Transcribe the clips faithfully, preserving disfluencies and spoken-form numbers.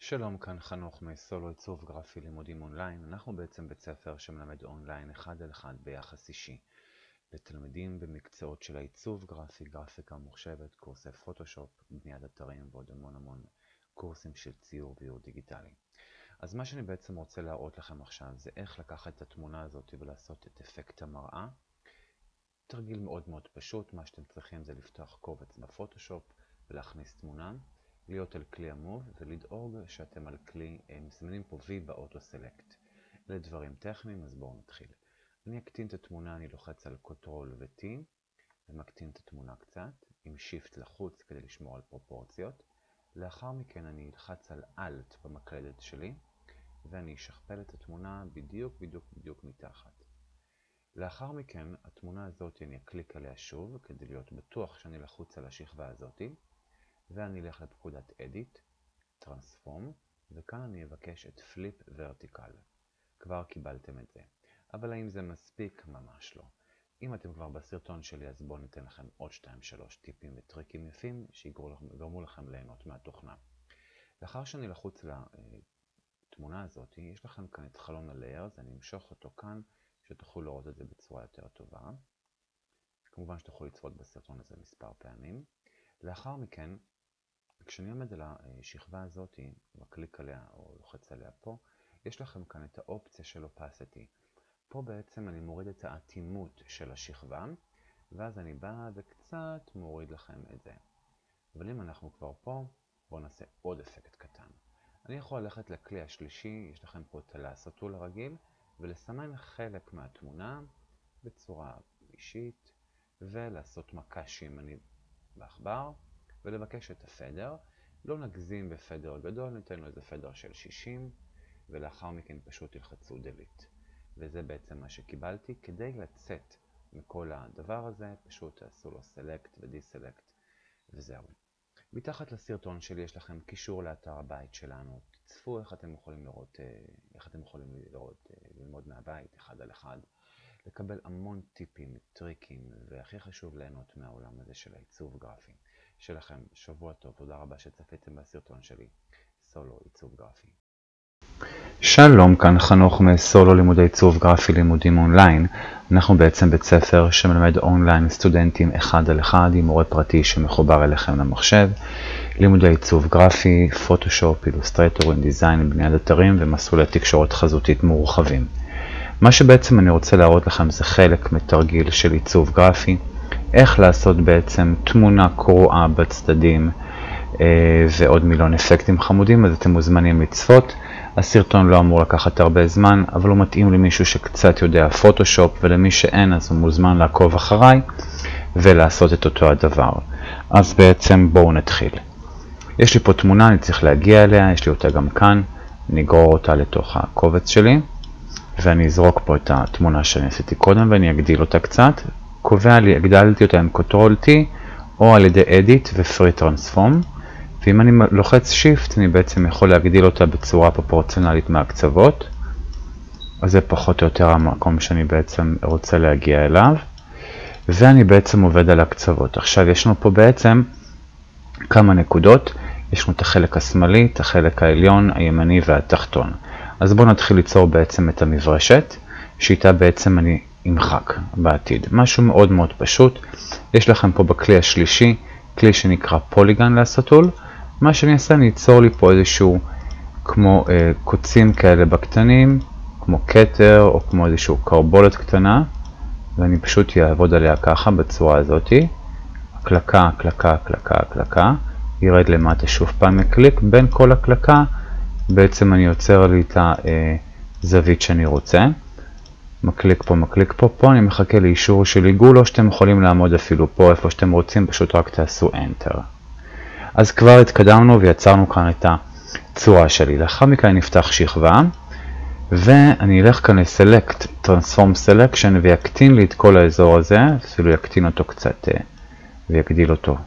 שלום, כאן חנוך מסולו עיצוב גרפי לימודים אונליין. אנחנו בעצם בית ספר שמלמד אונליין אחד על אחד ביחס אישי לתלמידים במקצועות של העיצוב גרפי, גרפיקה מוחשבת, קורסי פוטושופ, בניית אתרים ועוד המון המון קורסים של ציור ואיור דיגיטלי. אז מה שאני בעצם רוצה להראות לכם עכשיו זה איך לקחת את התמונה הזאת ולעשות את אפקט המראה. תרגיל מאוד מאוד פשוט. מה שאתם צריכים זה לפתוח קובץ בפוטושופ ולהכניס תמונה, להיות על כלי המוב ולדאוג שאתם על כלי, מסמנים פה V באוטו סלקט. אלה דברים טכניים, אז בואו נתחיל. אני אקטין את התמונה, אני לוחץ על קונטרול ו-T ומקטין את התמונה קצת, עם Shift לחוץ כדי לשמור על פרופורציות. לאחר מכן אני אלחץ על Alt במקלדת שלי ואני אשכפל את התמונה בדיוק בדיוק בדיוק מתחת. לאחר מכן התמונה הזאת אני אקליק עליה שוב כדי להיות בטוח שאני לחוץ על השכבה הזאת, ואני אלך לפקודת Edit, Transform, וכאן אני אבקש את Flip Vertical. כבר קיבלתם את זה. אבל האם זה מספיק? ממש לא. אם אתם כבר בסרטון שלי, אז בואו ניתן לכם עוד שתיים שלוש טיפים וטריקים יפים שיגרמו לכם ליהנות מהתוכנה. לאחר שאני לחוץ לתמונה הזאת, יש לכם כאן את חלון ה-Layers, אני אמשוך אותו כאן, שתוכלו לראות את זה בצורה יותר טובה. כמובן שתוכלו לצפות בסרטון הזה מספר פעמים. לאחר מכן, כשאני עומד על השכבה הזאת, מקליק עליה או לוחץ עליה פה, יש לכם כאן את האופציה של opacity. פה בעצם אני מוריד את האטימות של השכבה, ואז אני בא וקצת מוריד לכם את זה. אבל אם אנחנו כבר פה, בואו נעשה עוד אפקט קטן. אני יכול ללכת לכלי השלישי, יש לכם פה את הלעשתול הרגיל, ולסמן חלק מהתמונה בצורה אישית, ולעשות מקשים אני בעכבר, ולבקש את הפדר. לא נגזים בפדר גדול, ניתן לו איזה פדר של שישים, ולאחר מכן פשוט תלחצו Delete. וזה בעצם מה שקיבלתי. כדי לצאת מכל הדבר הזה, פשוט תעשו לו Select ו-Deselect, וזהו. מתחת לסרטון שלי יש לכם קישור לאתר הבית שלנו. תצפו איך אתם יכולים לראות, איך אתם יכולים לראות, ללמוד מהבית אחד על אחד, לקבל המון טיפים, טריקים, והכי חשוב ליהנות מהעולם הזה של העיצוב גרפי. שלכם שבוע טוב, תודה רבה שצפיתם בסרטון שלי, סולו עיצוב גרפי. שלום, כאן חנוך מסולו לימודי עיצוב גרפי לימודים אונליין. אנחנו בעצם בית ספר שמלמד אונליין סטודנטים אחד על אחד עם מורה פרטי שמחובר אליכם למחשב, לימודי עיצוב גרפי, פוטושופ, אילוסטרטור, דיזיין, בניית אתרים ומסלולי תקשורת חזותית מורחבים. מה שבעצם אני רוצה להראות לכם זה חלק מתרגיל של עיצוב גרפי, איך לעשות בעצם תמונה קרועה בצדדים אה, ועוד מיליון אפקטים חמודים, אז אתם מוזמנים לצפות. הסרטון לא אמור לקחת הרבה זמן, אבל הוא מתאים למישהו שקצת יודע פוטושופ, ולמי שאין אז הוא מוזמן לעקוב אחריי ולעשות את אותו הדבר. אז בעצם בואו נתחיל. יש לי פה תמונה, אני צריך להגיע אליה, יש לי אותה גם כאן, אני אגרור אותה לתוך הקובץ שלי. ואני אזרוק פה את התמונה שאני עשיתי קודם ואני אגדיל אותה קצת. קובע לי, הגדלתי אותה עם קונטרול T או על ידי Edit ו-Free Transform. ואם אני לוחץ Shift אני בעצם יכול להגדיל אותה בצורה פרופורציונלית מהקצוות. אז זה פחות או יותר המקום שאני בעצם רוצה להגיע אליו. ואני בעצם עובד על הקצוות. עכשיו יש לנו פה בעצם כמה נקודות. יש לנו את החלק השמאלי, את החלק העליון, הימני והתחתון. אז בואו נתחיל ליצור בעצם את המברשת, שאיתה בעצם אני אמחק בעתיד. משהו מאוד מאוד פשוט. יש לכם פה בכלי השלישי, כלי שנקרא פוליגון לעשתול. מה שאני אעשה, אני אצור לי פה איזשהו, כמו אה, קוצים כאלה בקטנים, כמו קטר או כמו איזשהו קרבולת קטנה, ואני פשוט אעבוד עליה ככה בצורה הזאת. הקלקה, הקלקה, הקלקה, הקלקה. ירד למטה שוב פעם מקליק. בין כל הקלקה, בעצם אני יוצר לי את הזווית שאני רוצה. מקליק פה, מקליק פה, פה אני מחכה לאישור של עיגול, או שאתם יכולים לעמוד אפילו פה איפה שאתם רוצים, פשוט רק תעשו Enter. אז כבר התקדמנו ויצרנו כאן את הצורה שלי. לאחר מכן אני אפתח שכבה, ואני אלך כאן ל-Select, Transform Selection, ויקטין לי את כל האזור הזה, אפילו יקטין אותו קצת ויגדיל אותו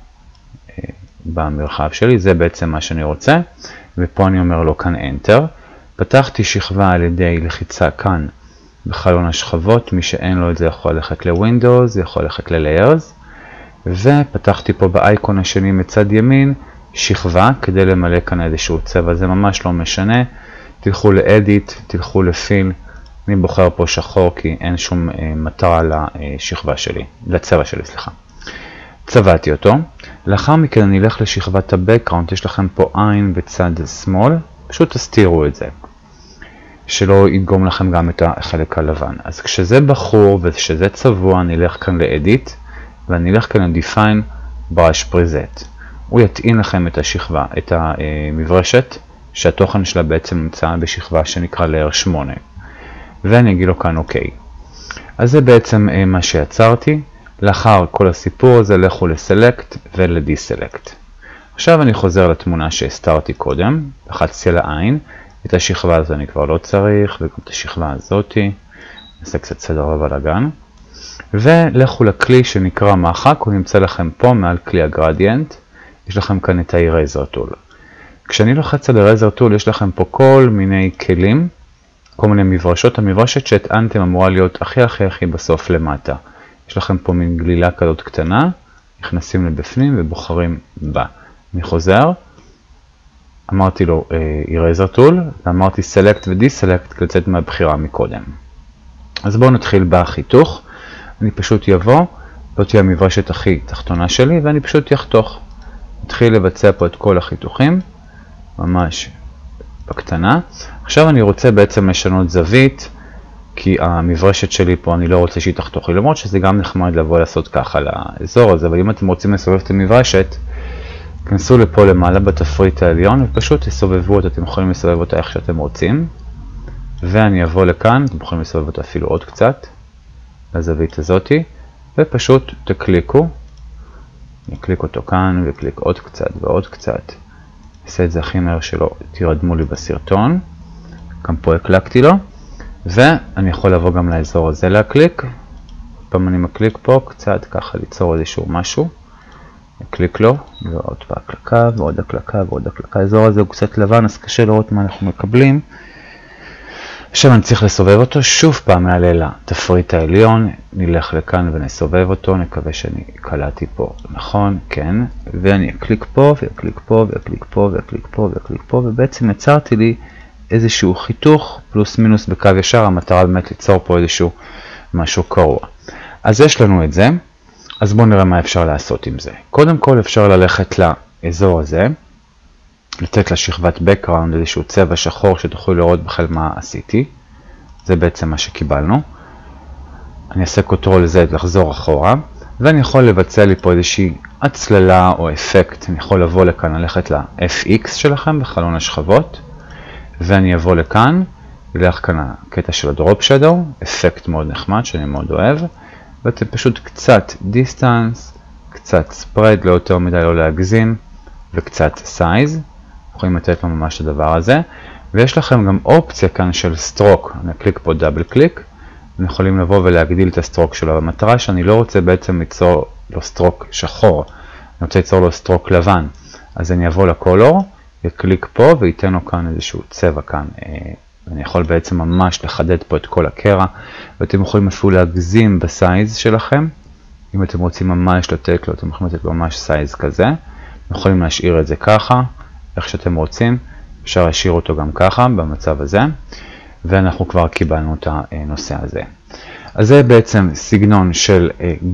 במרחב שלי. זה בעצם מה שאני רוצה. ופה אני אומר לו כאן Enter. פתחתי שכבה על ידי לחיצה כאן בחלון השכבות. מי שאין לו את זה יכול ללכת ל-Windows, יכול ללכת ל-Layers. ופתחתי פה באייקון השני מצד ימין שכבה כדי למלא כאן איזשהו צבע, זה ממש לא משנה. תלכו ל-Edit, תלכו ל-Fill, אני בוחר פה שחור כי אין שום אה, מטרה לשכבה שלי, לצבע שלי, סליחה. צבעתי אותו, לאחר מכן אני אלך לשכבת ה-Background, יש לכם פה עין בצד שמאל, פשוט תסתירו את זה, שלא ידגום לכם גם את החלק הלבן. אז כשזה בחור וכשזה צבוע, אני אלך כאן ל-Edit, ואני אלך כאן ל-Define Brush Preset. הוא יטעין לכם את השכבה, את המברשת, שהתוכן שלה בעצם נמצא בשכבה שנקרא Layer שמונה. ואני אגיד לו כאן אוקיי. אז זה בעצם מה שיצרתי. לאחר כל הסיפור הזה, לכו ל-Select ול-Deselect. עכשיו אני חוזר לתמונה שהסתרתי קודם, לחצתי על העין, את השכבה הזו אני כבר לא צריך, וגם את השכבה הזאתי, נעשה קצת סדר בבלגן. ולכו לכלי שנקרא מחק, הוא נמצא לכם פה מעל כלי הגרדיאנט, יש לכם כאן את ה-Eraser Tool. כשאני לוחץ על ה-Eraser Tool, יש לכם פה כל מיני כלים, כל מיני מברשות. המברשת שהטענתם אמורה להיות הכי הכי הכי בסוף למטה. יש לכם פה מין גלילה כזאת קטנה, נכנסים לבפנים ובוחרים בה. אני חוזר, אמרתי לו Eraser Tool, ואמרתי Select ו-Deselect כדי לצאת מהבחירה מקודם. אז בואו נתחיל בחיתוך. אני פשוט יבוא, לא תהיה המברשת הכי תחתונה שלי, ואני פשוט יחתוך. נתחיל לבצע פה את כל החיתוכים, ממש בקטנה. עכשיו אני רוצה בעצם לשנות זווית, כי המברשת שלי פה אני לא רוצה שהיא תחתוך. למרות שזה גם נחמד לבוא לעשות ככה לאזור הזה, אבל אם אתם רוצים לסובב את המברשת, כנסו לפה למעלה בתפריט העליון, ופשוט תסובבו אותה, אתם יכולים לסובב אותה איך שאתם רוצים. ואני אבוא לכאן, אתם יכולים לסובב אותה אפילו עוד קצת, לזווית הזאתי, ופשוט תקליקו. אני אקליק אותו כאן, וקליק עוד קצת ועוד קצת. אעשה את זה הכי מהר שלא תירדמו לי בסרטון. גם פה הקלקתי לו. ואני יכול לבוא גם לאזור הזה להקליק. פעם אני מקליק פה קצת, ככה ליצור איזשהו משהו. נקליק לו, ועוד בהקלקה, ועוד הקלקה, ועוד הקלקה. האזור הזה הוא קצת לבן, אז קשה לראות מה אנחנו מקבלים. עכשיו אני צריך לסובב אותו, שוב פעם נעלה לתפריט העליון, נלך לכאן ונסובב אותו, נקווה שאני קלעתי פה, נכון, כן, ואני אקליק פה, ואקליק פה, ואקליק פה, ואקליק פה, ואקליק פה, ובעצם יצרתי לי איזשהו חיתוך, פלוס מינוס בקו ישר, המטרה באמת ליצור פה איזשהו משהו קרוע. אז יש לנו את זה, אז בואו נראה מה אפשר לעשות עם זה. קודם כל אפשר ללכת לאזור הזה, לתת לשכבת background איזשהו צבע שחור שתוכלו לראות בכלל מה עשיתי. זה בעצם מה שקיבלנו. אני אעשה קונטרול Z לחזור אחורה, ואני יכול לבצע לי פה איזושהי הצללה או אפקט. אני יכול לבוא לכאן, ללכת ל-F X שלכם בחלון השכבות, ואני אבוא לכאן, ילך כאן הקטע של הדרופ שדו, אפקט מאוד נחמד שאני מאוד אוהב, ואתם פשוט קצת distance, קצת spread, לא יותר מדי לא להגזים, וקצת size. יכולים לתת לו ממש את הדבר הזה, ויש לכם גם אופציה כאן של סטרוק. אני אקליק פה דאבל קליק, ואני יכולים לבוא ולהגדיל את הסטרוק שלו. המטרה שאני לא רוצה בעצם ליצור לו סטרוק שחור, אני רוצה ליצור לו סטרוק לבן. אז אני אבוא לקולור, יקליק פה וייתן לו כאן איזשהו צבע כאן. אני יכול בעצם ממש לחדד פה את כל הקרע, ואתם יכולים אפילו להגזים בסייז שלכם. אם אתם רוצים ממש לתת לו, אתם יכולים לתת לו ממש סייז כזה. יכולים להשאיר את זה ככה. איך שאתם רוצים, אפשר להשאיר אותו גם ככה, במצב הזה, ואנחנו כבר קיבלנו את הנושא הזה. אז זה בעצם סגנון של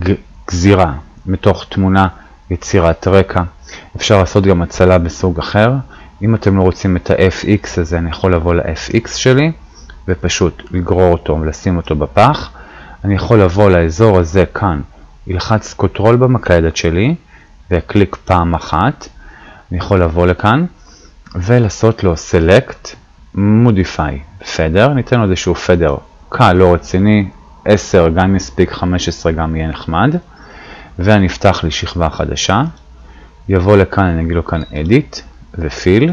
גזירה מתוך תמונה, יצירת רקע. אפשר לעשות גם הצלה בסוג אחר. אם אתם לא רוצים את ה-F X הזה, אני יכול לבוא ל-F X שלי, ופשוט לגרור אותו ולשים אותו בפח. אני יכול לבוא לאזור הזה כאן, ילחץ קונטרול במקלדת שלי, ואקליק פעם אחת. אני יכול לבוא לכאן ולעשות לו Select, Modify, Feather. ניתן לו איזשהו Feather קל, לא רציני, עשר גם יספיק, חמש עשרה גם יהיה נחמד. ואני אפתח לי שכבה חדשה. יבוא לכאן, אני אגיד לו כאן Edit ו-Fill,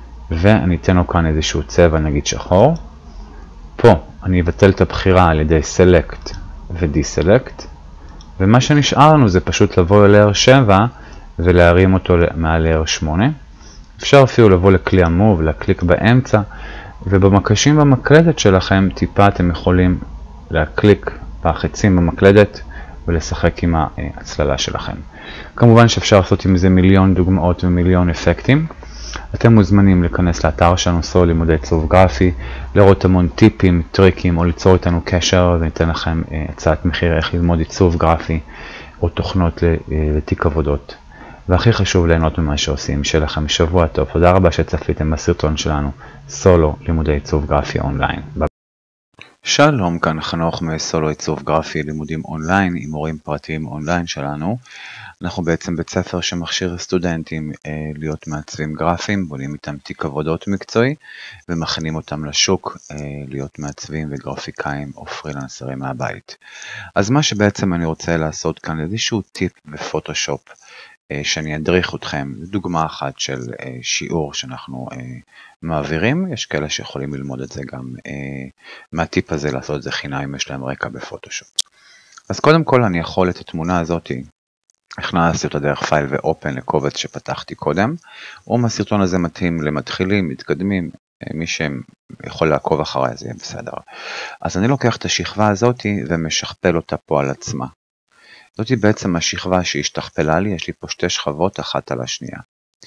ואני אתן לו כאן איזשהו צבע, נגיד שחור. פה אני אבטל את הבחירה על ידי Select ו-Deselect, ומה שנשאר לנו זה פשוט לבוא ל-Layer שבע, ולהרים אותו מעל Layer שמונה. אפשר אפילו לבוא לכלי המוב, להקליק באמצע, ובמקשים במקלדת שלכם טיפה אתם יכולים להקליק בחצים במקלדת, ולשחק עם ההצללה שלכם. כמובן שאפשר לעשות עם זה מיליון דוגמאות ומיליון אפקטים. אתם מוזמנים להיכנס לאתר שלנו סולו לימודי עיצוב גרפי, לראות המון טיפים, טריקים או ליצור איתנו קשר וניתן לכם הצעת מחיר איך ללמוד עיצוב גרפי או תוכנות לתיק עבודות. והכי חשוב ליהנות ממה שעושים. שיהיה לכם שבוע טוב. תודה רבה שצפיתם בסרטון שלנו סולו לימודי עיצוב גרפי אונליין. שלום, כאן חנוך מסולו עיצוב גרפי לימודים אונליין עם מורים פרטיים אונליין שלנו. אנחנו בעצם בית ספר שמכשיר סטודנטים אה, להיות מעצבים גרפיים, בונים איתם תיק עבודות מקצועי ומכינים אותם לשוק אה, להיות מעצבים וגרפיקאים או פרילנסרים מהבית. אז מה שבעצם אני רוצה לעשות כאן איזשהו טיפ בפוטושופ אה, שאני אדריך אתכם, דוגמה אחת של אה, שיעור שאנחנו אה, מעבירים. יש כאלה שיכולים ללמוד את זה גם אה, מהטיפ הזה, לעשות את זה חינם אם יש להם רקע בפוטושופ. אז קודם כל אני יכול את התמונה הזאת, הכנסתי אותה דרך פייל ואופן לקובץ שפתחתי קודם, או מהסרטון הזה מתאים למתחילים, מתקדמים, מי שיכול לעקוב אחריי זה יהיה בסדר. אז אני לוקח את השכבה הזאת ומשכפל אותה פה על עצמה. זאת בעצם השכבה שהשתכפלה לי, יש לי פה שתי שכבות אחת על השנייה.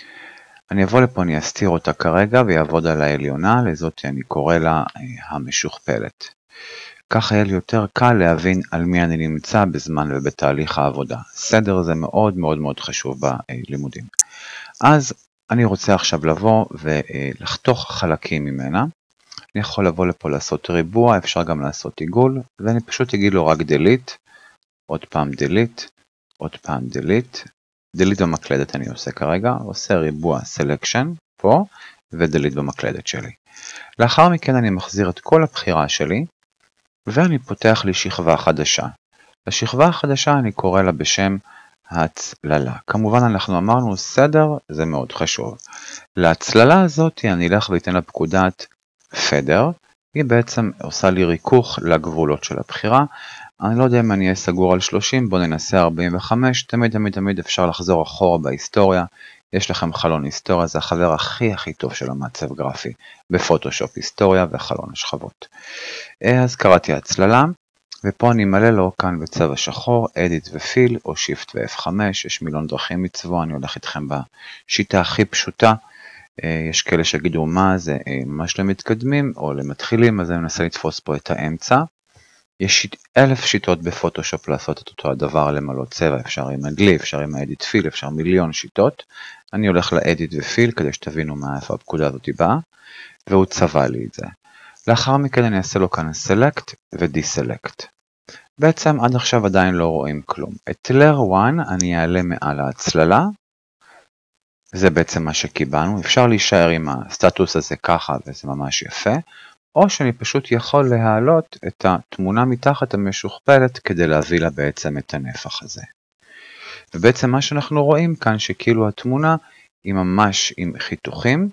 אני אבוא לפה, אני אסתיר אותה כרגע ויעבוד על העליונה, לזאת אני קורא לה המשוכפלת. ככה יהיה לי יותר קל להבין על מי אני נמצא בזמן ובתהליך העבודה. סדר זה מאוד מאוד מאוד חשוב בלימודים. אז אני רוצה עכשיו לבוא ולחתוך חלקים ממנה. אני יכול לבוא לפה לעשות ריבוע, אפשר גם לעשות עיגול, ואני פשוט אגיד לו רק delete, עוד פעם delete, עוד פעם delete, delete במקלדת אני עושה כרגע, עושה ריבוע selection פה, ו-delete במקלדת שלי. לאחר מכן אני מחזיר את כל הבחירה שלי, ואני פותח לי שכבה חדשה. לשכבה החדשה אני קורא לה בשם הצללה. כמובן אנחנו אמרנו סדר, זה מאוד חשוב. להצללה הזאת אני אלך ואתן לה פקודת פדר, היא בעצם עושה לי ריכוך לגבולות של הבחירה. אני לא יודע אם אני אהיה סגור על שלושים, בוא ננסה ארבעים וחמש, תמיד תמיד תמיד אפשר לחזור אחורה בהיסטוריה. יש לכם חלון היסטוריה, זה החבר הכי הכי טוב של המעצב גרפי בפוטושופ, היסטוריה וחלון השכבות. אז קראתי הצללה, ופה אני מלא לו כאן בצבע שחור, edit ופיל או shift ו-אף חמש, יש מיליון דרכים מצבוע, אני הולך איתכם בשיטה הכי פשוטה. יש כאלה שיגידו מה זה ממש למתקדמים או למתחילים, אז אני מנסה לתפוס פה את האמצע. יש אלף שיטות בפוטושופ לעשות את אותו הדבר, למלא צבע, אפשר עם הגלי, אפשר עם האדיט פיל, אפשר מיליון שיטות. אני הולך לאדיט ופיל כדי שתבינו מה איפה הפקודה הזאת באה, והוא צבע לי את זה. לאחר מכן אני אעשה לו כאן select ו-deselect. בעצם עד עכשיו עדיין לא רואים כלום. את layer אחת אני אעלה מעל ההצללה, זה בעצם מה שקיבלנו. אפשר להישאר עם הסטטוס הזה ככה וזה ממש יפה. או שאני פשוט יכול להעלות את התמונה מתחת המשוכפלת כדי להביא לה בעצם את הנפח הזה. ובעצם מה שאנחנו רואים כאן שכאילו התמונה היא ממש עם חיתוכים,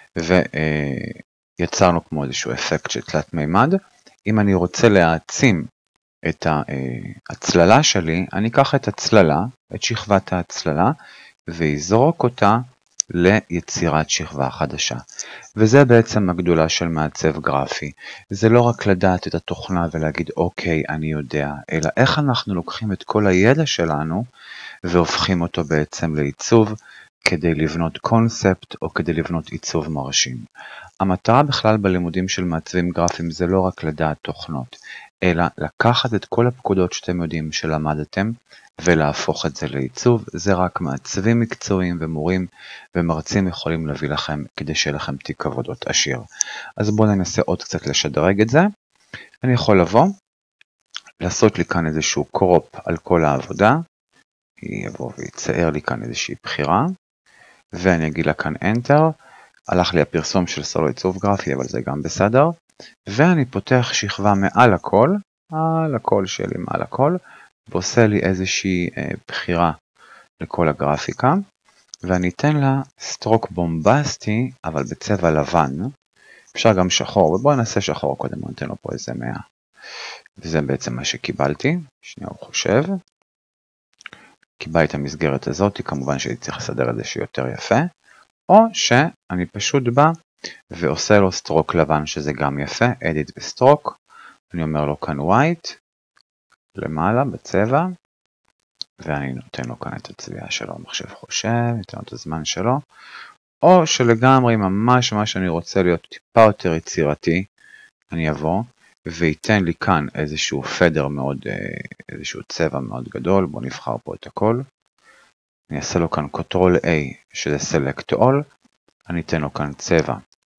ויצרנו כמו איזשהו אפקט של תלת מימד. אם אני רוצה להעצים את ההצללה שלי, אני אקח את הצללה, את שכבת ההצללה, ויזרוק אותה ליצירת שכבה חדשה. וזה בעצם הגדולה של מעצב גרפי. זה לא רק לדעת את התוכנה ולהגיד אוקיי אני יודע, אלא איך אנחנו לוקחים את כל הידע שלנו והופכים אותו בעצם לעיצוב כדי לבנות קונספט או כדי לבנות עיצוב מרשים. המטרה בכלל בלימודים של מעצבים גרפיים זה לא רק לדעת תוכנות, אלא לקחת את כל הפקודות שאתם יודעים שלמדתם ולהפוך את זה לעיצוב. זה רק מעצבים מקצועיים ומורים ומרצים יכולים להביא לכם כדי שיהיה לכם תיק עבודות עשיר. אז בואו ננסה עוד קצת לשדרג את זה. אני יכול לבוא, לעשות לי כאן איזשהו קרופ על כל העבודה, יבוא ויצייר לי כאן איזושהי בחירה, ואני אגיד לה כאן Enter, הלך לי הפרסום של סולו עיצוב גרפי, אבל זה גם בסדר, ואני פותח שכבה מעל הכל, על הכל שלי מעל הכל, ועושה לי איזושהי אה, בחירה לכל הגרפיקה, ואני אתן לה סטרוק בומבסטי, אבל בצבע לבן, אפשר גם שחור, ובואו נעשה שחור קודם, אני אתן לו פה איזה מאה. וזה בעצם מה שקיבלתי, שנייה הוא חושב. קיבלתי את המסגרת הזאת, כמובן שהייתי צריך לסדר את זה שיותר יפה, או שאני פשוט בא ועושה לו סטרוק לבן שזה גם יפה, edit וסטרוק, אני אומר לו כאן white, למעלה בצבע, ואני נותן לו כאן את הצביעה שלו, המחשב חושב, ניתן לו את הזמן שלו, או שלגמרי ממש מה שאני רוצה להיות טיפה יותר יצירתי, אני אבוא וייתן לי כאן איזשהו פדר מאוד, איזשהו צבע מאוד גדול, בואו נבחר פה את הכל, אני אעשה לו כאן קונטרול A שזה Select All, אני אתן לו כאן צבע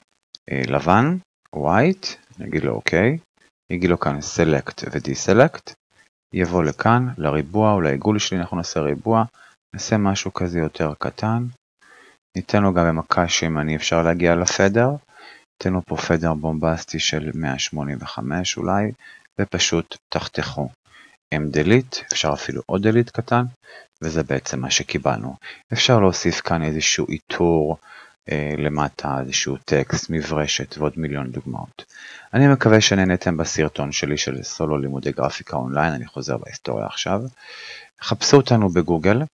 לבן, white, נגיד לו אוקיי, יגיד לו כאן Select ו-Deselect, יבוא לכאן, לריבוע או לעיגול שלי, אנחנו נעשה ריבוע, נעשה משהו כזה יותר קטן, ניתן לו גם במכה שימני אפשר להגיע לפדר, ניתן לו פה פדר בומבסטי של מאה שמונים וחמש אולי, ופשוט תחתכו עם delete, אפשר אפילו עוד delete קטן, וזה בעצם מה שקיבלנו. אפשר להוסיף כאן איזשהו איתור אה, למטה, איזשהו טקסט, מברשת ועוד מיליון דוגמאות. אני מקווה שנהנתם בסרטון שלי של סולו לימודי גרפיקה אונליין, אני חוזר בהיסטוריה עכשיו. חפשו אותנו בגוגל,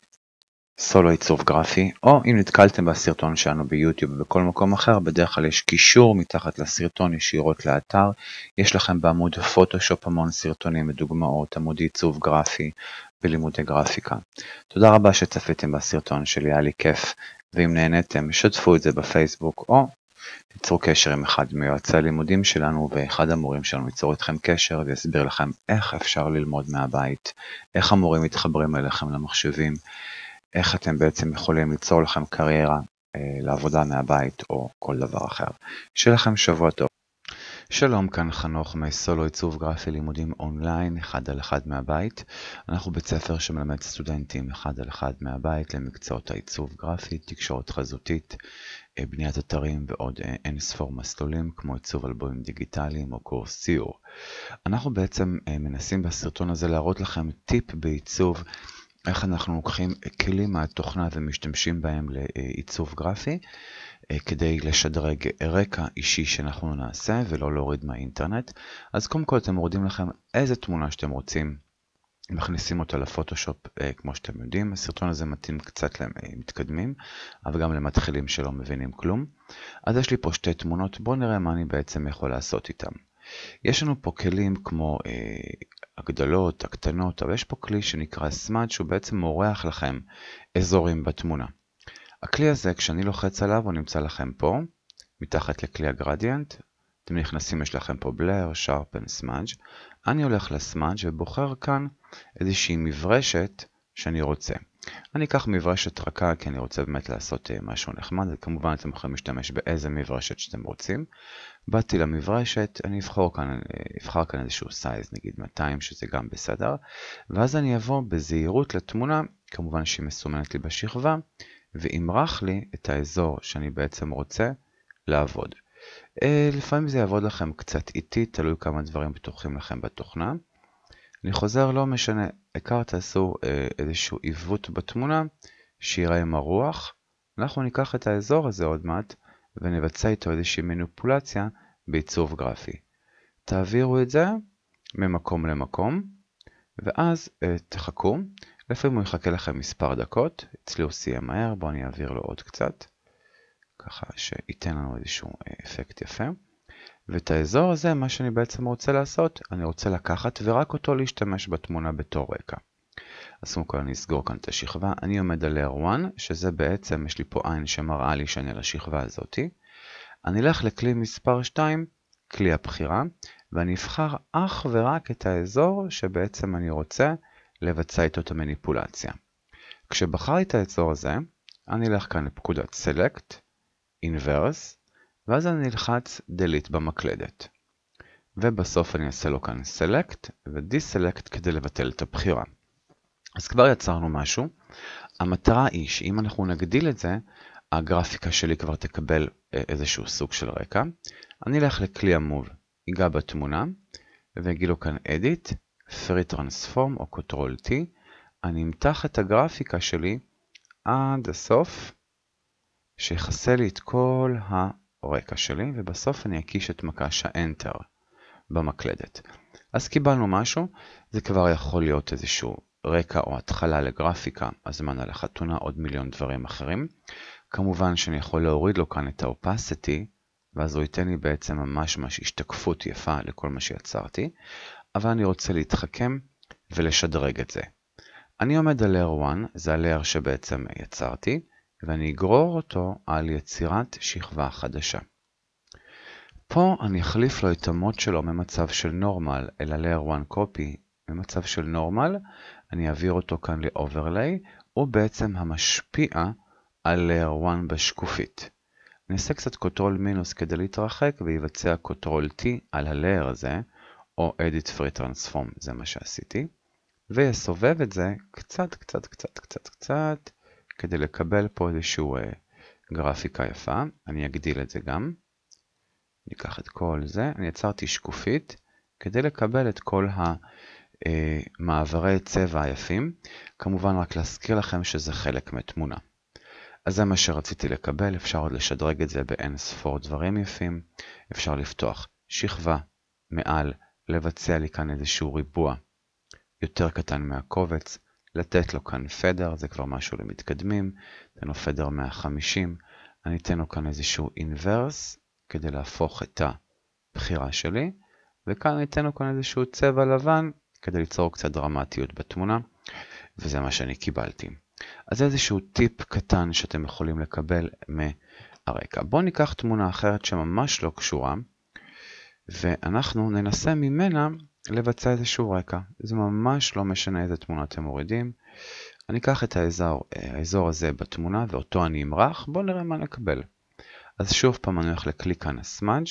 סולו עיצוב גרפי, או אם נתקלתם בסרטון שלנו ביוטיוב ובכל מקום אחר, בדרך כלל יש קישור מתחת לסרטון ישירות לאתר, יש לכם בעמוד פוטושופ המון סרטונים ודוגמאות, עמוד עיצוב גרפי ולימודי גרפיקה. תודה רבה שצפיתם בסרטון שלי, היה לי כיף, ואם נהנתם, שתפו את זה בפייסבוק, או תיצרו קשר עם אחד מיועצי הלימודים שלנו, ואחד המורים שלנו ייצור איתכם קשר ויסביר לכם איך אפשר ללמוד מהבית, איך המורים מתחברים אליכם למחשבים, איך אתם בעצם יכולים ליצור לכם קריירה אה, לעבודה מהבית או כל דבר אחר. שיהיה לכם שבוע טוב. שלום, כאן חנוך מסולו עיצוב גרפי לימודים אונליין, אחד על אחד מהבית. אנחנו בית ספר שמלמד סטודנטים אחד על אחד מהבית למקצועות העיצוב גרפי, תקשורת חזותית, בניית אתרים ועוד אין ספור מסלולים כמו עיצוב אלבומים דיגיטליים או קורס ציור. אנחנו בעצם מנסים בסרטון הזה להראות לכם טיפ בעיצוב, איך אנחנו לוקחים כלים מהתוכנה ומשתמשים בהם לעיצוב גרפי, כדי לשדרג רקע אישי שאנחנו נעשה ולא להוריד מהאינטרנט. אז קודם כל אתם מורידים לכם איזה תמונה שאתם רוצים, מכניסים אותה לפוטושופ כמו שאתם יודעים. הסרטון הזה מתאים קצת למתקדמים, אבל גם למתחילים שלא מבינים כלום. אז יש לי פה שתי תמונות, בואו נראה מה אני בעצם יכול לעשות איתם. יש לנו פה כלים כמו אה, הגדלות, הקטנות, אבל יש פה כלי שנקרא סמאג' שהוא בעצם מורח לכם אזורים בתמונה. הכלי הזה, כשאני לוחץ עליו, הוא נמצא לכם פה, מתחת לכלי הגרדיאנט. אתם נכנסים, יש לכם פה בלר, שרפן, סמאג'. אני הולך לסמאג' ובוחר כאן איזושהי מברשת שאני רוצה. אני אקח מברשת רכה, כי אני רוצה באמת לעשות משהו נחמד, וכמובן אתם יכולים להשתמש באיזה מברשת שאתם רוצים. באתי למברשת, אני אבחר כאן, אבחר כאן איזשהו סייז, נגיד מאתיים, שזה גם בסדר, ואז אני אבוא בזהירות לתמונה, כמובן שהיא מסומנת לי בשכבה, ואמרח לי את האזור שאני בעצם רוצה לעבוד. לפעמים זה יעבוד לכם קצת איטי, תלוי כמה דברים פתוחים לכם בתוכנה. אני חוזר, לא משנה, עיקר תעשו איזשהו עיוות בתמונה, שיראה עם הרוח. אנחנו ניקח את האזור הזה עוד מעט, ונבצע איתו איזושהי מניפולציה בעיצוב גרפי. תעבירו את זה ממקום למקום, ואז תחכו. לפעמים הוא יחכה לכם מספר דקות, אצלי הוא סיים מהר, בואו אני אעביר לו עוד קצת, ככה שייתן לנו איזשהו אפקט יפה. ואת האזור הזה, מה שאני בעצם רוצה לעשות, אני רוצה לקחת ורק אותו להשתמש בתמונה בתור רקע. אז קודם כל אני אסגור כאן את השכבה, אני עומד על Layer אחת, שזה בעצם, יש לי פה עין שמראה לי שאני על השכבה הזאת. אני אלך לכלי מספר שתיים, כלי הבחירה, ואני אבחר אך ורק את האזור שבעצם אני רוצה לבצע איתו את המניפולציה. כשבחרתי את האזור הזה, אני אלך כאן לפקודת Select, Inverse, ואז אני אלחץ Delete במקלדת. ובסוף אני אעשה לו כאן Select ו-Deselect כדי לבטל את הבחירה. אז כבר יצרנו משהו. המטרה היא שאם אנחנו נגדיל את זה, הגרפיקה שלי כבר תקבל איזשהו סוג של רקע. אני אלך לכלי המוב, ייגע בתמונה, ואגיד לו כאן Edit, Free Transform או Ctrl T. אני אמתח את הגרפיקה שלי עד הסוף, שיחסה לי את כל הרקע שלי, ובסוף אני אקיש את מקש ה-Enter במקלדת. אז קיבלנו משהו, זה כבר יכול להיות איזשהו רקע או התחלה לגרפיקה, הזמן על החתונה, עוד מיליון דברים אחרים. כמובן שאני יכול להוריד לו כאן את ה-opacity, ואז הוא ייתן לי בעצם ממש ממש השתקפות יפה לכל מה שיצרתי, אבל אני רוצה להתחכם ולשדרג את זה. אני עומד על Layer אחת, זה ה-Layer שבעצם יצרתי, ואני אגרור אותו על יצירת שכבה חדשה. פה אני אחליף לו את המוד שלו ממצב של נורמל אל ה-Layer אחת copy, ממצב של נורמל, אני אעביר אותו כאן ל-Overlay, הוא בעצם המשפיע על Layer אחת בשקופית. אני אעשה קצת קונטרול מינוס כדי להתרחק ויבצע קונטרול T על ה-Layer הזה, או Edit Free Transform, זה מה שעשיתי. ויסובב את זה קצת, קצת, קצת, קצת, קצת, כדי לקבל פה איזושהי גרפיקה יפה. אני אגדיל את זה גם. אני אקח את כל זה, אני יצרתי שקופית, כדי לקבל את כל המעברי צבע היפים. כמובן רק להזכיר לכם שזה חלק מתמונה. אז זה מה שרציתי לקבל, אפשר עוד לשדרג את זה באין ספור דברים יפים. אפשר לפתוח שכבה מעל, לבצע לי כאן איזשהו ריבוע יותר קטן מהקובץ, לתת לו כאן פדר, זה כבר משהו למתקדמים, אתן לו פדר מאה וחמישים, אני אתן לו כאן איזשהו אינברס, כדי להפוך את הבחירה שלי, וכאן אני אתן לו כאן איזשהו צבע לבן, כדי ליצור קצת דרמטיות בתמונה, וזה מה שאני קיבלתי. אז זה איזשהו טיפ קטן שאתם יכולים לקבל מהרקע. בואו ניקח תמונה אחרת שממש לא קשורה, ואנחנו ננסה ממנה לבצע איזשהו רקע. זה ממש לא משנה איזה תמונה אתם מורידים. אני אקח את האזור, האזור הזה בתמונה ואותו אני אמרח. בואו נראה מה נקבל. אז שוב פעם אני הולך לקליק כאן הסמאג'.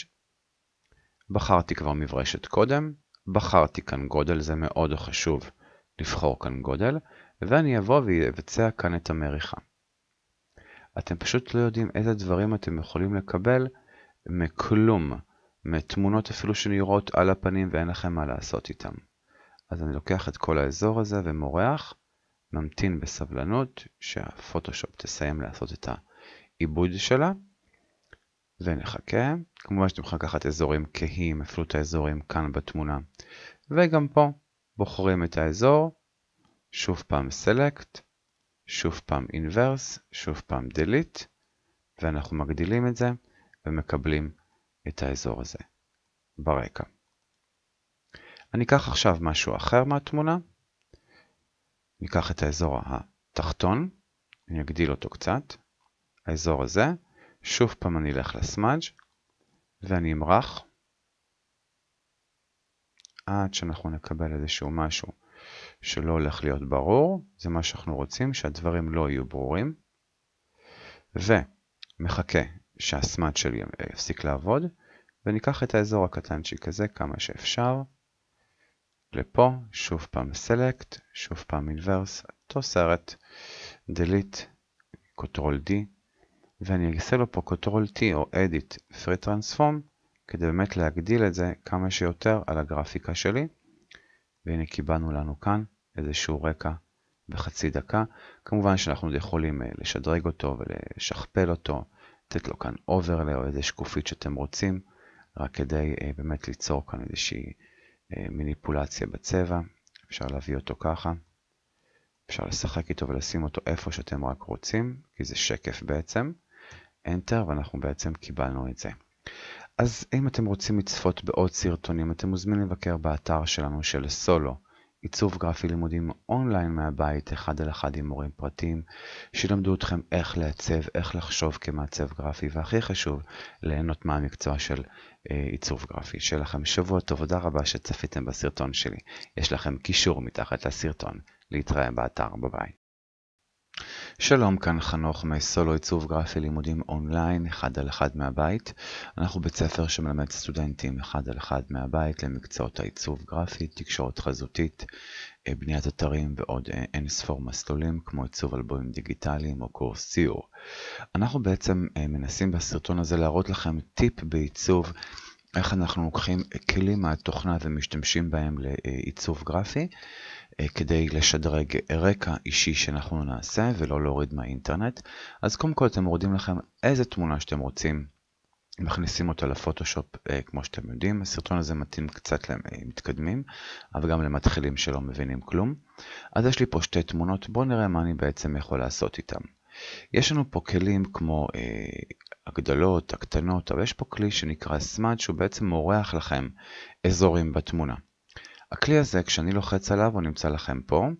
בחרתי כבר מברשת קודם. בחרתי כאן גודל, זה מאוד חשוב לבחור כאן גודל. ואני אבוא ויבצע כאן את המריחה. אתם פשוט לא יודעים איזה דברים אתם יכולים לקבל מכלום. מתמונות אפילו שנראות על הפנים ואין לכם מה לעשות איתם. אז אני לוקח את כל האזור הזה ומורח, ממתין בסבלנות שהפוטושופ תסיים לעשות את העיבוד שלה, ונחכה. כמובן שאתם יכולים לקחת אזורים כהים, אפילו את האזורים כאן בתמונה. וגם פה בוחרים את האזור, שוב פעם Select, שוב פעם Inverse, שוב פעם Delete, ואנחנו מגדילים את זה ומקבלים את האזור הזה ברקע. אני אקח עכשיו משהו אחר מהתמונה. אני אקח את האזור התחתון, אני אגדיל אותו קצת, האזור הזה, שוב פעם אני אלך לסמאג' ואני אמרח עד שאנחנו נקבל איזשהו משהו שלא הולך להיות ברור. זה מה שאנחנו רוצים, שהדברים לא יהיו ברורים, ומחכה שהסמאג' שלי יפסיק לעבוד, וניקח את האזור הקטנצ'יק הזה כמה שאפשר, לפה, שוב פעם Select, שוב פעם Inverse, אותו סרט, Delete, קונטרול D, ואני אעשה לו פה קונטרול T או Edit Free Transform, כדי באמת להגדיל את זה כמה שיותר על הגרפיקה שלי, והנה קיבלנו לנו כאן איזשהו רקע בחצי דקה. כמובן שאנחנו יכולים לשדרג אותו ולשכפל אותו, לתת לו כאן Overlay או איזו שקופית שאתם רוצים, רק כדי uh, באמת ליצור כאן איזושהי uh, מניפולציה בצבע. אפשר להביא אותו ככה, אפשר לשחק איתו ולשים אותו איפה שאתם רק רוצים, כי זה שקף בעצם. Enter, ואנחנו בעצם קיבלנו את זה. אז אם אתם רוצים לצפות בעוד סרטונים, אתם מוזמנים לבקר באתר שלנו של סולו, עיצוב גרפי לימודים אונליין מהבית, אחד על אחד עם מורים פרטיים, שילמדו אתכם איך לעצב, איך לחשוב כמעצב גרפי, והכי חשוב, ליהנות מהמקצוע של אה, עיצוב גרפי. שיהיה לכם שבוע טוב, תודה רבה שצפיתם בסרטון שלי. יש לכם קישור מתחת לסרטון. להתראה באתר, ביי ביי. שלום, כאן חנוך מסולו עיצוב גרפי לימודים אונליין, אחד על אחד מהבית. אנחנו בית ספר שמלמד סטודנטים אחד על אחד מהבית למקצועות העיצוב גרפי, תקשורת חזותית, בניית אתרים ועוד אין ספור מסלולים כמו עיצוב אלבומים דיגיטליים או קורס ציור. אנחנו בעצם מנסים בסרטון הזה להראות לכם טיפ בעיצוב, איך אנחנו לוקחים כלים מהתוכנה ומשתמשים בהם לעיצוב גרפי, כדי לשדרג רקע אישי שאנחנו נעשה ולא להוריד מהאינטרנט. אז קודם כל אתם מורידים לכם איזה תמונה שאתם רוצים, מכניסים אותה לפוטושופ כמו שאתם יודעים. הסרטון הזה מתאים קצת למתקדמים, אבל גם למתחילים שלא מבינים כלום. אז יש לי פה שתי תמונות, בואו נראה מה אני בעצם יכול לעשות איתם. יש לנו פה כלים כמו אה, הגדלות, הקטנות, אבל יש פה כלי שנקרא סמאג' שהוא בעצם מורח לכם אזורים בתמונה. הכלי הזה, כשאני לוחץ עליו, הוא נמצא לכם פה,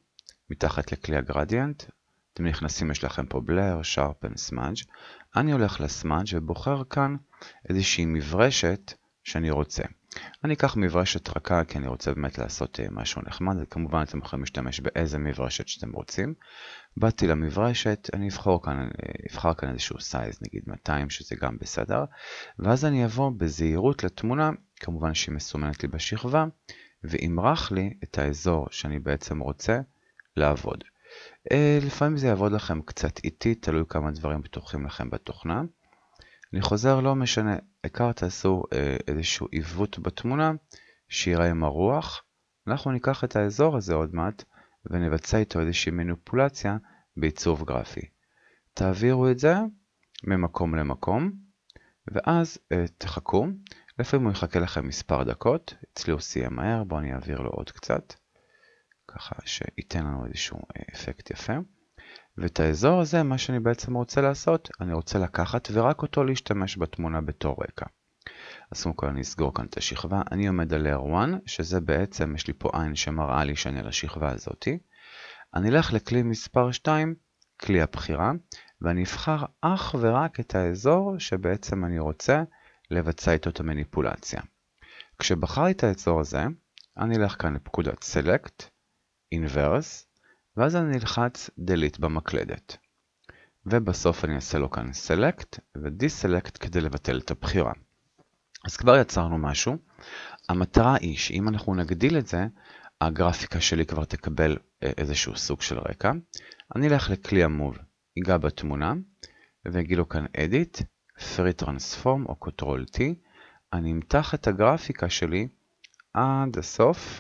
מתחת לכלי הגרדיאנט, אתם נכנסים, יש לכם פה בלר, sharpen, smudge. אני הולך לסמאג' ובוחר כאן איזושהי מברשת שאני רוצה. אני אקח מברשת רכה כי אני רוצה באמת לעשות משהו נחמד, וכמובן אתם יכולים להשתמש באיזה מברשת שאתם רוצים. באתי למברשת, אני אבחר כאן, אבחר כאן איזשהו סייז, נגיד מאתיים, שזה גם בסדר, ואז אני אבוא בזהירות לתמונה, כמובן שהיא מסומנת לי בשכבה, ואמרח לי את האזור שאני בעצם רוצה לעבוד. לפעמים זה יעבוד לכם קצת איטי, תלוי כמה דברים פתוחים לכם בתוכנה. אני חוזר, לא משנה, עיקר תעשו איזשהו עיוות בתמונה, שיראה עם הרוח. אנחנו ניקח את האזור הזה עוד מעט, ונבצע איתו איזושהי מניפולציה בעיצוב גרפי. תעבירו את זה ממקום למקום, ואז תחכו. לפעמים הוא יחכה לכם מספר דקות, אצלי הוא סיים מהר, בואו אני אעביר לו עוד קצת, ככה שייתן לנו איזשהו אפקט יפה. ואת האזור הזה, מה שאני בעצם רוצה לעשות, אני רוצה לקחת ורק אותו להשתמש בתמונה בתור רקע. אז קודם כל אני אסגור כאן את השכבה, אני עומד על Layer אחת, שזה בעצם, יש לי פה עין שמראה לי שאני על השכבה הזאת. אני אלך לכלי מספר שתיים, כלי הבחירה, ואני אבחר אך ורק את האזור שבעצם אני רוצה לבצע איתו את המניפולציה. כשבחרתי את האזור הזה, אני אלך כאן לפקודת Select, Inverse, ואז אני אלחץ Delete במקלדת. ובסוף אני אעשה לו כאן Select ו-Deselect כדי לבטל את הבחירה. אז כבר יצרנו משהו. המטרה היא שאם אנחנו נגדיל את זה, הגרפיקה שלי כבר תקבל איזשהו סוג של רקע. אני אלך לכלי המוב, ייגע בתמונה, ואגיד לו כאן Edit, Free Transform או Ctrl T. אני אמתח את הגרפיקה שלי עד הסוף,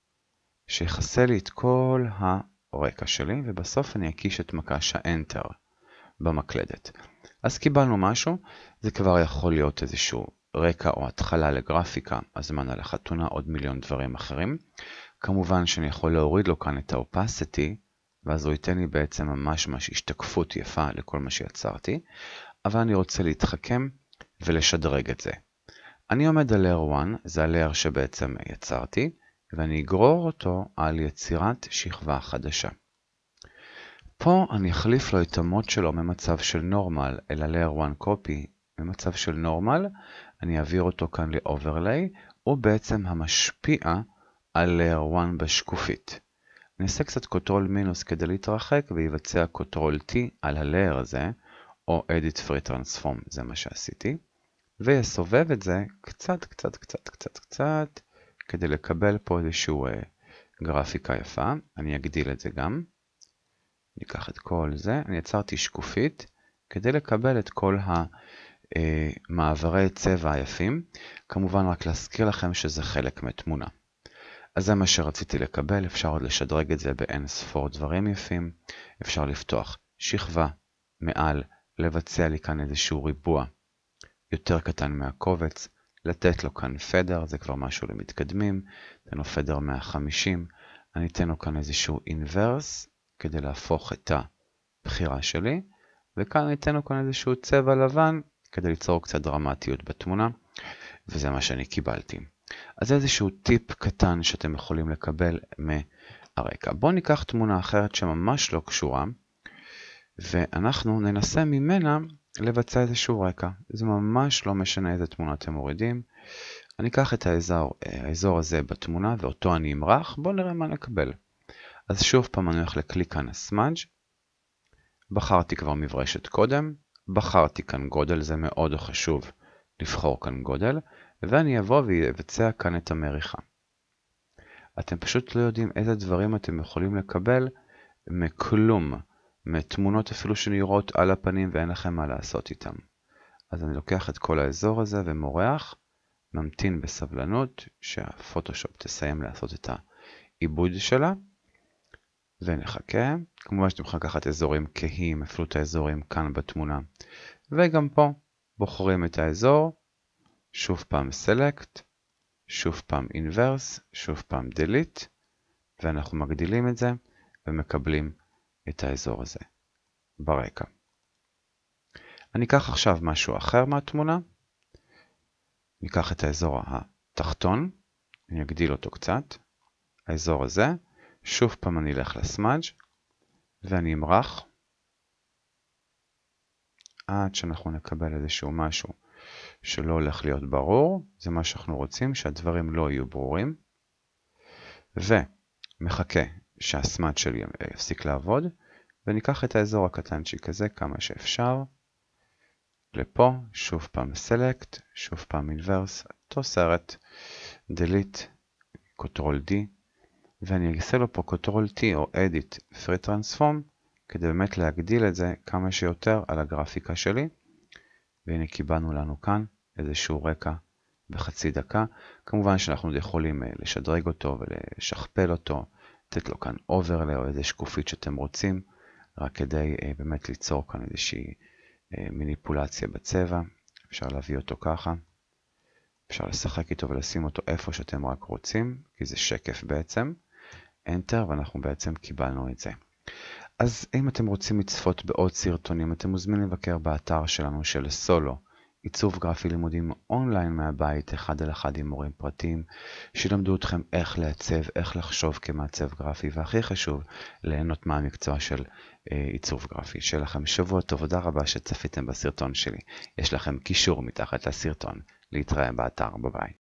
שיחסה לי את כל הרקע שלי, ובסוף אני אקיש את מקש ה-Enter במקלדת. אז קיבלנו משהו, זה כבר יכול להיות איזשהו רקע או התחלה לגרפיקה, הזמן על החתונה, עוד מיליון דברים אחרים. כמובן שאני יכול להוריד לו כאן את ה-opacity, ואז הוא ייתן לי בעצם ממש ממש השתקפות יפה לכל מה שיצרתי, אבל אני רוצה להתחכם ולשדרג את זה. אני עומד על Layer אחת, זה ה-Layer שבעצם יצרתי, ואני אגרור אותו על יצירת שכבה חדשה. פה אני אחליף לו את המוד שלו ממצב של נורמל אל ה-Layer אחת copy, ממצב של נורמל, אני אעביר אותו כאן ל-Overlay, הוא בעצם המשפיע על Layer אחת בשקופית. אני אעשה קצת Ctrl מינוס כדי להתרחק ויבצע Ctrl T על ה-Layer הזה, או Edit Free Transform, זה מה שעשיתי, ויסובב את זה קצת, קצת, קצת, קצת, קצת, כדי לקבל פה איזשהו אה, גרפיקה יפה. אני אגדיל את זה גם. אני אקח את כל זה, אני יצרתי שקופית, כדי לקבל את כל המעברי צבע היפים. כמובן רק להזכיר לכם שזה חלק מתמונה. אז זה מה שרציתי לקבל, אפשר עוד לשדרג את זה באין ספור דברים יפים. אפשר לפתוח שכבה מעל, לבצע לי כאן איזשהו ריבוע יותר קטן מהקובץ, לתת לו כאן פדר, זה כבר משהו למתקדמים, אתן לו פדר מאה וחמישים, אני אתן לו כאן איזשהו אינברס, כדי להפוך את הבחירה שלי, וכאן אני אתן לו כאן איזשהו צבע לבן, כדי ליצור קצת דרמטיות בתמונה, וזה מה שאני קיבלתי. אז זה איזשהו טיפ קטן שאתם יכולים לקבל מהרקע. בואו ניקח תמונה אחרת שממש לא קשורה, ואנחנו ננסה ממנה לבצע איזשהו רקע. זה ממש לא משנה איזה תמונה אתם מורידים. אני אקח את האזור, האזור הזה בתמונה ואותו אני אמרח. בואו נראה מה נקבל. אז שוב פעם אני הולך לכלי כאן הסמאג'. בחרתי כבר מברשת קודם. בחרתי כאן גודל, זה מאוד חשוב לבחור כאן גודל. ואני אבוא ויבצע כאן את המריחה. אתם פשוט לא יודעים איזה דברים אתם יכולים לקבל מכלום. מתמונות אפילו שנראות על הפנים ואין לכם מה לעשות איתם. אז אני לוקח את כל האזור הזה ומורח, ממתין בסבלנות שהפוטושופ תסיים לעשות את העיבוד שלה, ונחכה. כמובן שאתם יכולים לקחת אזורים כהים, אפילו את האזורים כאן בתמונה. וגם פה בוחרים את האזור, שוב פעם Select, שוב פעם Inverse, שוב פעם Delete, ואנחנו מגדילים את זה ומקבלים את האזור הזה ברקע. אני אקח עכשיו משהו אחר מהתמונה. אני אקח את האזור התחתון, אני אגדיל אותו קצת, האזור הזה, שוב פעם אני אלך לסמאג' ואני אמרח עד שאנחנו נקבל איזשהו משהו שלא הולך להיות ברור. זה מה שאנחנו רוצים, שהדברים לא יהיו ברורים. ומחכה שהסמאג' שלי יפסיק לעבוד, וניקח את האזור הקטנצ'יק הזה כמה שאפשר. לפה, שוב פעם סלקט, שוב פעם אינברס, אותו סרט, delete, קונטרול די, ואני אעשה לו פה קונטרול טי או edit free transform, כדי באמת להגדיל את זה כמה שיותר על הגרפיקה שלי. והנה קיבלנו לנו כאן איזשהו רקע בחצי דקה. כמובן שאנחנו יכולים לשדרג אותו ולשכפל אותו, לתת לו כאן overlay או איזו שקופית שאתם רוצים, רק כדי באמת ליצור כאן איזושהי מניפולציה בצבע. אפשר להביא אותו ככה, אפשר לשחק איתו ולשים אותו איפה שאתם רק רוצים, כי זה שקף בעצם. Enter, ואנחנו בעצם קיבלנו את זה. אז אם אתם רוצים לצפות בעוד סרטונים, אתם מוזמנים לבקר באתר שלנו של סולו, עיצוב גרפי לימודים אונליין מהבית, אחד על אחד עם מורים פרטיים, שילמדו אתכם איך לעצב, איך לחשוב כמעצב גרפי, והכי חשוב, ליהנות מהמקצוע של אה, עיצוב גרפי. שיהיה לכם שבוע טוב, תודה רבה שצפיתם בסרטון שלי. יש לכם קישור מתחת לסרטון, להתראה באתר, ביי ביי.